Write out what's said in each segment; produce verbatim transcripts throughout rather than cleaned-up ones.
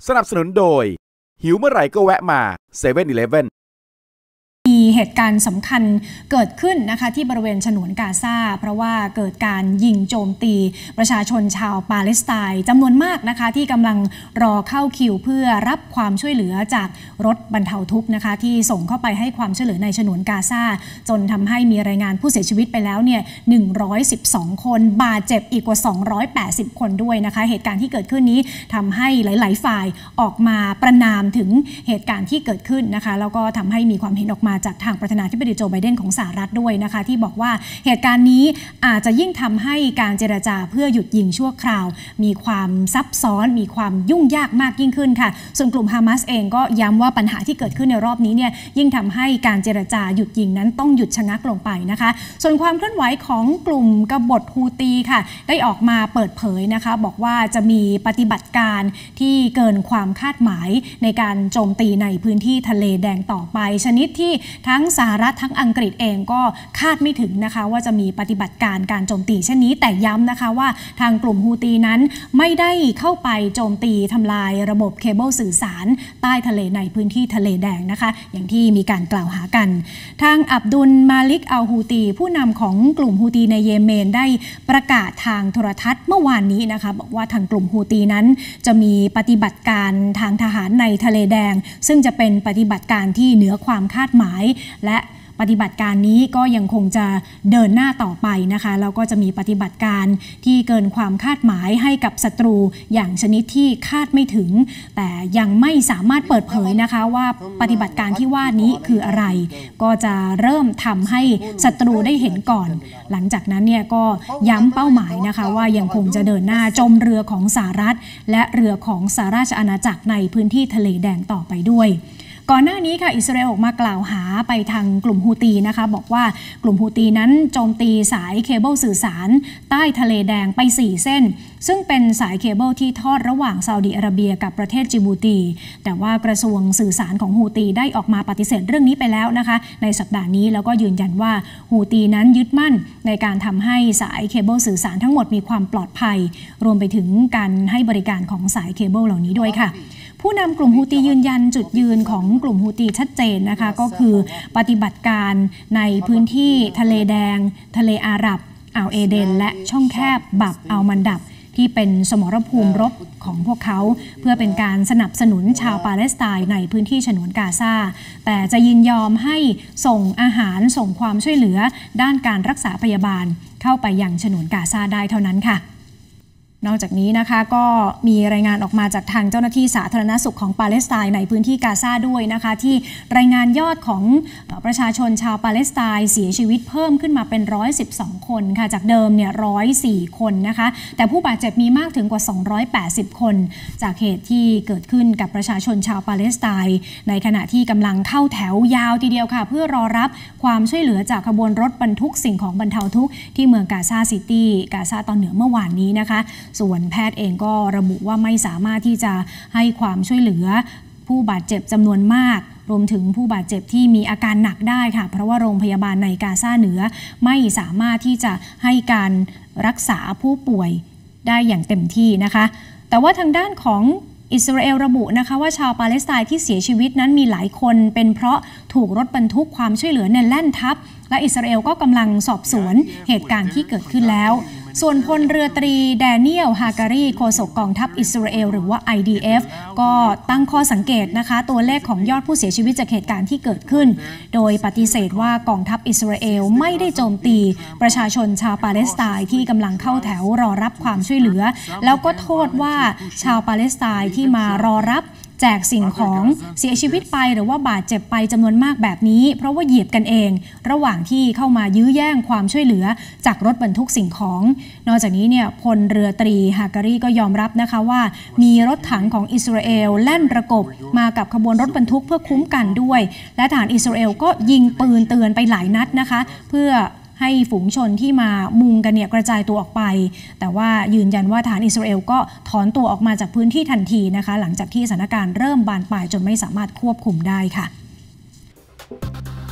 สนับสนุนโดยหิวเมื่อไหร่ก็แวะมา เซเว่น อีเลฟเว่นมีเหตุการณ์สำคัญเกิดขึ้นนะคะที่บริเวณฉนวนกาซาเพราะว่าเกิดการยิงโจมตีประชาชนชาวปาเลสไตน์จำนวนมากนะคะที่กำลังรอเข้าคิวเพื่อรับความช่วยเหลือจากรถบรรเทาทุกข์นะคะที่ส่งเข้าไปให้ความช่วยเหลือในฉนวนกาซาจนทำให้มีรายงานผู้เสียชีวิตไปแล้วเนี่ยหนึ่งร้อยสิบสองคนบาดเจ็บอีกกว่าสองร้อยแปดสิบคนด้วยนะคะเหตุการณ์ที่เกิดขึ้นนี้ทำให้หลายๆฝ่ายออกมาประณามถึงเหตุการณ์ที่เกิดขึ้นนะคะแล้วก็ทำให้มีความเห็นออกมาจากทางประธานาธิบดีโจไบเดนของสหรัฐด้วยนะคะที่บอกว่าเหตุการณ์นี้อาจจะยิ่งทำให้การเจรจาเพื่อหยุดยิงชั่วคราวมีความซับซ้อนมีความยุ่งยากมากยิ่งขึ้นค่ะส่วนกลุ่มฮามาสเองก็ย้ำว่าปัญหาที่เกิดขึ้นในรอบนี้เนี่ยยิ่งทำให้การเจรจาหยุดยิงนั้นต้องหยุดชะงักลงไปนะคะส่วนความเคลื่อนไหวของกลุ่มกบฏฮูตีค่ะได้ออกมาเปิดเผยนะคะบอกว่าจะมีปฏิบัติการที่เกินความคาดหมายในการโจมตีในพื้นที่ทะเลแดงต่อไปชนิดที่ทั้งสหรัฐทั้งอังกฤษเองก็คาดไม่ถึงนะคะว่าจะมีปฏิบัติการการโจมตีเช่นนี้แต่ย้ำนะคะว่าทางกลุ่มฮูตีนั้นไม่ได้เข้าไปโจมตีทำลายระบบเคเบิลสื่อสารใต้ทะเลในพื้นที่ทะเลแดงนะคะอย่างที่มีการกล่าวหากันทางอับดุลมาลิกอัลฮูตีผู้นำของกลุ่มฮูตีในเยเมนได้ประกาศทางโทรทัศน์เมื่อวานนี้นะคะบอกว่าทางกลุ่มฮูตีนั้นจะมีปฏิบัติการทางทหารในทะเลแดงซึ่งจะเป็นปฏิบัติการที่เหนือความคาดหมายและปฏิบัติการนี้ก็ยังคงจะเดินหน้าต่อไปนะคะแล้วก็จะมีปฏิบัติการที่เกินความคาดหมายให้กับศัตรูอย่างชนิดที่คาดไม่ถึงแต่ยังไม่สามารถเปิดเผยนะคะว่าปฏิบัติการที่ว่านี้คืออะไรก็จะเริ่มทำให้ศัตรูได้เห็นก่อนหลังจากนั้นเนี่ยก็ย้ำเป้าหมายนะคะว่ายังคงจะเดินหน้าโจมเรือของสหรัฐและเรือของสหราชอาณาจักรในพื้นที่ทะเลแดงต่อไปด้วยก่อนหน้านี้ค่ะอิสราเอลออกมากล่าวหาไปทางกลุ่มฮูตีนะคะบอกว่ากลุ่มฮูตีนั้นโจมตีสายเคเบิลสื่อสารใต้ทะเลแดงไปสี่เส้นซึ่งเป็นสายเคเบิลที่ทอดระหว่างซาอุดิอาระเบียกับประเทศจิบูตีแต่ว่ากระทรวงสื่อสารของฮูตีได้ออกมาปฏิเสธเรื่องนี้ไปแล้วนะคะในสัปดาห์นี้แล้วก็ยืนยันว่าฮูตีนั้นยึดมั่นในการทำให้สายเคเบิลสื่อสารทั้งหมดมีความปลอดภัยรวมไปถึงการให้บริการของสายเคเบิลเหล่านี้ด้วยค่ะผู้นำกลุ่มฮูตียืนยันจุดยืนของกลุ่มฮูตีชัดเจนนะคะก็คือปฏิบัติการในพื้นที่ทะเลแดงทะเลอาหรับอ่าวเอเดนและช่องแคบบับอัลมันดับที่เป็นสมรภูมิรบของพวกเขาเพื่อเป็นการสนับสนุนชาวปาเลสไตน์ในพื้นที่ฉนวนกาซาแต่จะยินยอมให้ส่งอาหารส่งความช่วยเหลือด้านการรักษาพยาบาลเข้าไปยังฉนวนกาซาได้เท่านั้นค่ะนอกจากนี้นะคะก็มีรายงานออกมาจากทางเจ้าหน้าที่สาธารณสุขของปาเลสไตน์ในพื้นที่กาซาด้วยนะคะที่รายงานยอดของประชาชนชาวปาเลสไตน์เสียชีวิตเพิ่มขึ้นมาเป็นหนึ่งร้อยสิบสองคนค่ะจากเดิมเนี่ยหนึ่งร้อยสี่คนนะคะแต่ผู้บาดเจ็บมีมากถึงกว่าสองร้อยแปดสิบคนจากเหตุที่เกิดขึ้นกับประชาชนชาวปาเลสไตน์ในขณะที่กำลังเข้าแถวยาวทีเดียวค่ะเพื่อรอรับความช่วยเหลือจากขบวนรถบรรทุกสิ่งของบรรเทาทุกข์ที่เมืองกาซาซิตี้กาซาตอนเหนือเมื่อวานนี้นะคะส่วนแพทย์เองก็ระบุว่าไม่สามารถที่จะให้ความช่วยเหลือผู้บาดเจ็บจำนวนมากรวมถึงผู้บาดเจ็บที่มีอาการหนักได้ค่ะเพราะว่าโรงพยาบาลในกาซาเหนือไม่สามารถที่จะให้การรักษาผู้ป่วยได้อย่างเต็มที่นะคะแต่ว่าทางด้านของอิสราเอลระบุนะคะว่าชาวปาเลสไตน์ที่เสียชีวิตนั้นมีหลายคนเป็นเพราะถูกรถบรรทุกความช่วยเหลือเนี่ยแล่นทับและอิสราเอลก็กำลังสอบสวนเหตุการณ์ที่เกิดขึ้นแล้วส่วนพลเรือตรีแดเนียลฮาการีโฆษกกองทัพอิสราเอลหรือว่า ไอ ดี เอฟ ก็ตั้งข้อสังเกตนะคะตัวเลขของยอดผู้เสียชีวิตจากเหตุการณ์ที่เกิดขึ้นโดยปฏิเสธว่ากองทัพอิสราเอลไม่ได้โจมตีประชาชนชาวปาเลสไตน์ที่กำลังเข้าแถวรอรับความช่วยเหลือแล้วก็โทษว่าชาวปาเลสไตน์ที่มารอรับแจกสิ่งของเสียชีวิตไปหรือว่าบาดเจ็บไปจำนวนมากแบบนี้เพราะว่าเหยียบกันเองระหว่างที่เข้ามายื้อแย่งความช่วยเหลือจากรถบรรทุกสิ่งของนอกจากนี้เนี่ยพลเรือตรีฮาการีก็ยอมรับนะคะว่ามีรถถังของอิสราเอลแล่นประกบมากับขบวนรถบรรทุกเพื่อคุ้มกันด้วยและทหารอิสราเอลก็ยิงปืนเตือนไปหลายนัดนะคะเพื่อให้ฝูงชนที่มามุงกันเนี่ยกระจายตัวออกไปแต่ว่ายืนยันว่าทหารอิสราเอลก็ถอนตัวออกมาจากพื้นที่ทันทีนะคะหลังจากที่สถานการณ์เริ่มบานปลายจนไม่สามารถควบคุมได้ค่ะ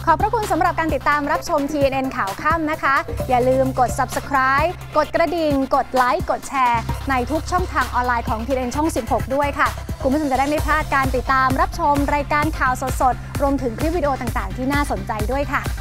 ขอบพระคุณสำหรับการติดตามรับชม ที เอ็น เอ็น ข่าวค่ำนะคะ อย่าลืมกด ซับสไครบ์ กดกระดิ่ง กดไลค์ กดแชร์ในทุกช่องทางออนไลน์ของ ที เอ็น เอ็น ช่อง สิบหก ด้วยค่ะ คุณผู้ชมจะได้ไม่พลาดการติดตามรับชมรายการข่าวสดๆ รวมถึงคลิปวิดีโอต่างๆ ที่น่าสนใจด้วยค่ะ